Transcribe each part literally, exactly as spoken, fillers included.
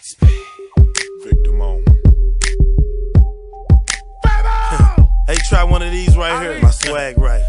Victor Moan. Hey, try one of these right here. My swag right.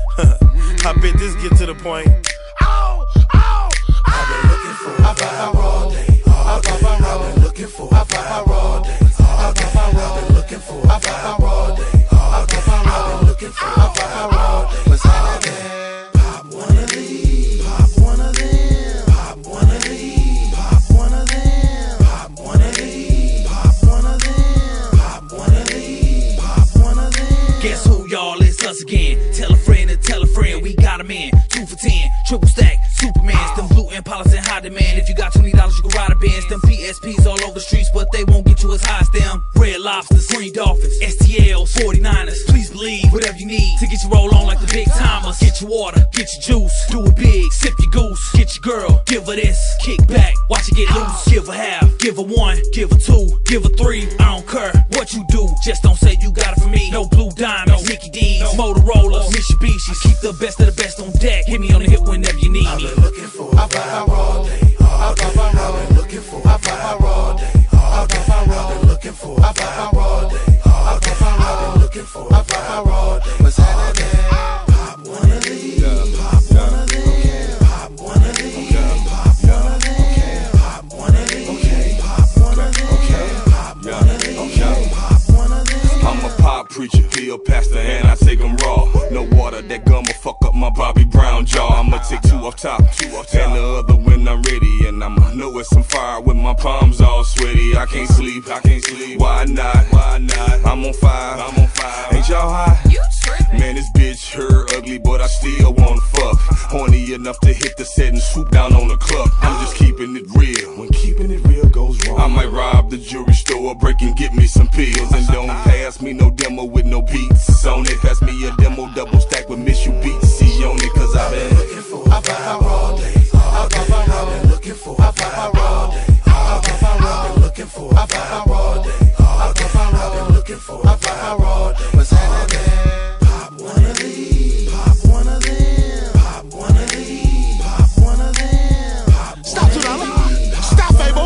I bet this get to the point. Oh, oh, I've been looking for a vibe all day. All day. I've been looking for a vibe all day. All day. I've been looking for a vibe all day. All day. I've been looking for a vibe all day. What's happening? Pop one of these. Pop one of them. Pop one of these. Pop one of them. Pop one of these. Pop one of them. Pop one of these. Pop one of them. Guess who, y'all? It's us again. Tell a friend and tell a friend we got 'em in. Two for ten, triple stack, Supermans. Them blue Impalas in high demand. If you got twenty dollars, you can ride a Benz. Them P S Ps all over the streets, but they won't get you as high as them. Red Lobsters, Green Dolphins, S T Ls, forty-niners. Please believe whatever you need to get you roll on like the big timers. Get your water, get your juice, do it big, sip your goose. Get your girl, give her this, kick back, watch her get loose. Give her half, give her one, give her two, give her three. I don't care what you do, just don't say you got it from me. No blue diamonds, Mickey D's, Motorola's, Mitsubishis. Keep the best of the best on deck. Hit me on the hip whenever you need me. I've been looking for a vibe all day. All day. I've been looking for a vibe all day. All day. I've been looking for a vibe all day. All day. I've been looking for a vibe all day. What's happening? Pop one of these. Pop one of them. Pop one of these. Pop one of them. Pop one of these. Pop one of them. Pop one of these. Pop one of them. I'm a pop preacher, he a pastor, and I take him raw. No water, that gum will fuck up my Bobby Brown jaw. I'ma take two off top, two off top, and the other when I'm ready. And I'ma know it's some fire with my palms all sweaty. I can't sleep, I can't sleep. Why not? Why not? I'm on fire, I'm on fire. Ain't y'all high? You tripping? Man, this bitch her ugly, but I still wanna fuck. Horny enough to hit the set and swoop down on the club. I'm just keeping it real. When keeping it real goes wrong, I might rob the jewelry store, break and get me some pills. And don't pass me no demo with no beats on it. Pass me a demo double stack with Miss You Beats C on it. Cause I've been looking for a vibe all day. All day. I've been looking for a vibe all day. All day. I've been looking for a vibe all day. All day. I've been looking for a vibe all day. What's happening? Pop one of these. Pop one of them. Pop one of these. Pop one of them. Pop Stop, Tsunami. Stop, Fable.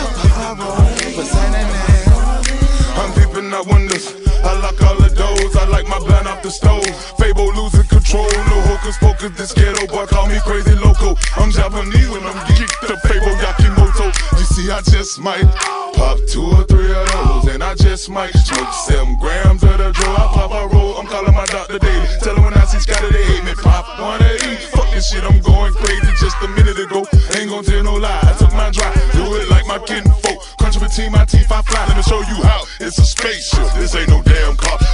What's happening? I'm peeping out windows. I lock all the doors. I like my blind off the stove. Fable losing control. No hocus pocus. This ghetto boy call me crazy loco. I'm Japanese when I'm geeked up. Fable Yakimoto. You see, I just might pop two or three of those, and I just might smoke seven grams of the draw. I pop a roll. I'm calling my doctor daily. Tell him when I see Scotty they hate me. Pop one of these. Fuck this shit. I'm going crazy. Just a minute ago. Ain't gon' tell no lie. I took my drive. Do it like my kid folk. Crunch between my teeth. I fly. Let me show you how. It's a spaceship. This ain't no damn car.